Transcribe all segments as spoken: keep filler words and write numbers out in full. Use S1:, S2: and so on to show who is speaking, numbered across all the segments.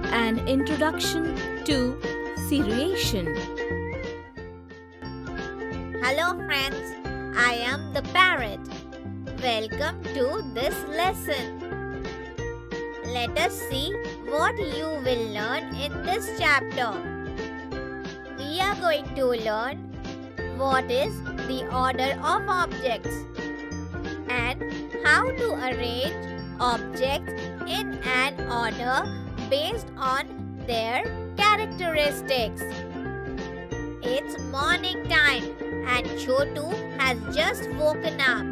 S1: An introduction to seriation.
S2: Hello friends, I am the parrot. Welcome to this lesson. Let us see what you will learn in this chapter. We are going to learn what is the order of objects and how to arrange objects in an order based on their characteristics. It's morning time and Chotu has just woken up.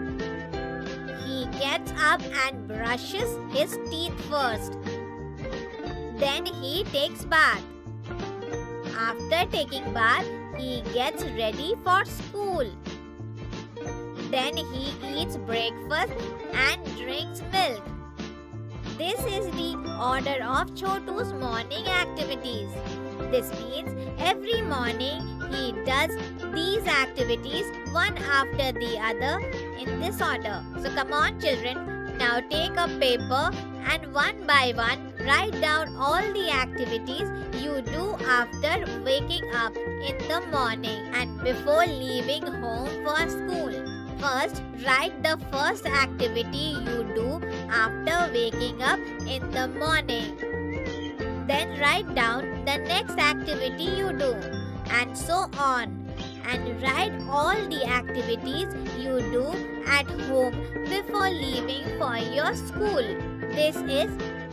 S2: He gets up and brushes his teeth first. Then he takes bath. After taking bath, he gets ready for school. Then he eats breakfast and drinks milk. This is the order of Chotu's morning activities. This means every morning he does these activities one after the other in this order. So come on children, now take a paper and one by one write down all the activities you do after waking up in the morning and before leaving home for school. First, write the first activity you do after waking up in the morning. Then write down the next activity you do, and so on. And write all the activities you do at home before leaving for your school. This is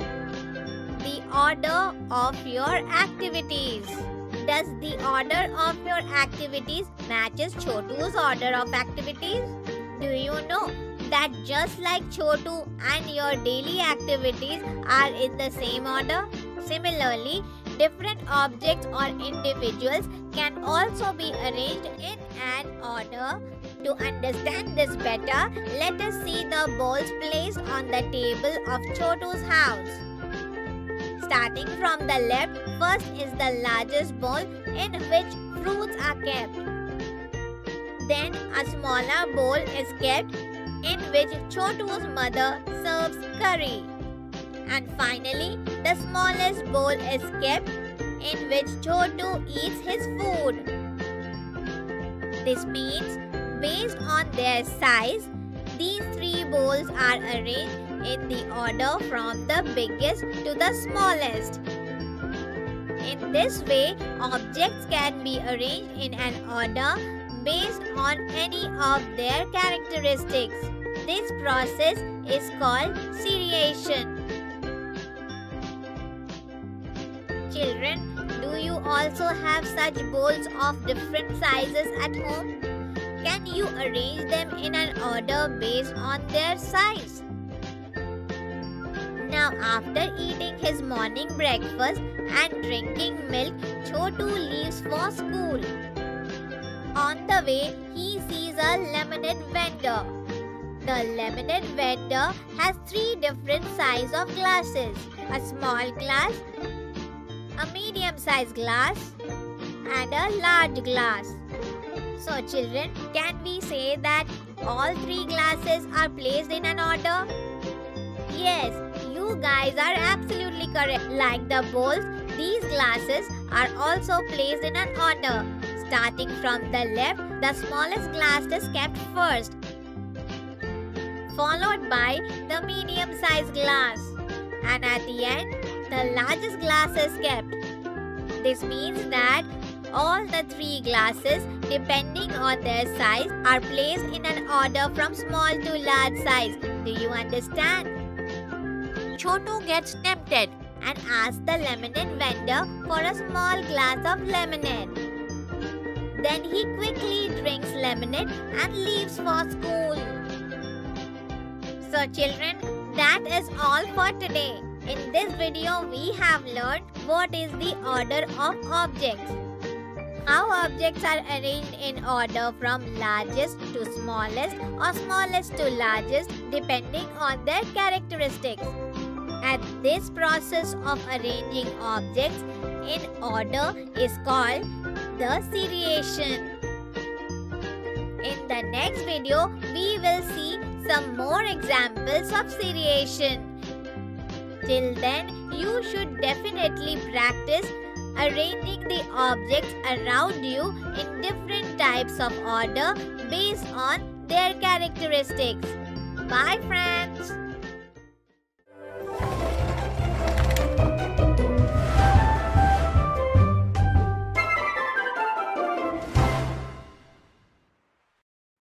S2: the order of your activities. Does the order of your activities matches Chotu's order of activities? Do you know that just like Chotu and your daily activities are in the same order? Similarly, different objects or individuals can also be arranged in an order. To understand this better, let us see the bowls placed on the table of Chotu's house. Starting from the left, first is the largest bowl in which fruits are kept. Then a smaller bowl is kept in which Chotu's mother serves curry. And finally, the smallest bowl is kept in which Chotu eats his food. This means, based on their size, these three bowls are arranged in the order from the biggest to the smallest. In this way, objects can be arranged in an order based on any of their characteristics. This process is called seriation. Children, do you also have such bowls of different sizes at home? Can you arrange them in an order based on their size? Now, after eating his morning breakfast and drinking milk, Chotu leaves for school. On the way, he sees a lemonade vendor. The lemonade vendor has three different sizes of glasses: a small glass, a medium-sized glass, and a large glass. So children, can we say that all three glasses are placed in an order? Yes, you guys are absolutely correct. Like the bowls, these glasses are also placed in an order. Starting from the left, the smallest glass is kept first, followed by the medium-sized glass, and at the end, the largest glass is kept. This means that all the three glasses, depending on their size, are placed in an order from small to large size. Do you understand? Chotu gets tempted and asks the lemonade vendor for a small glass of lemonade. Then he quickly drinks lemonade and leaves for school. So children, that is all for today. In this video, we have learned what is the order of objects. How objects are arranged in order from largest to smallest or smallest to largest depending on their characteristics. And this process of arranging objects in order is called the seriation. In the next video, we will see some more examples of seriation. Till then, you should definitely practice arranging the objects around you in different types of order based on their characteristics. Bye friends!